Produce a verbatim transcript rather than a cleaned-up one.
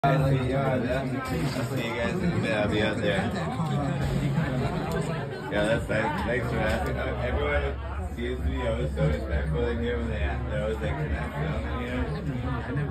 I see you on that. I'll see you guys in a bit. I'll be out there. Yeah, that's nice. Thanks for asking. Everyone seems to be always so respectful in here when they, they're always like, can I film, you know?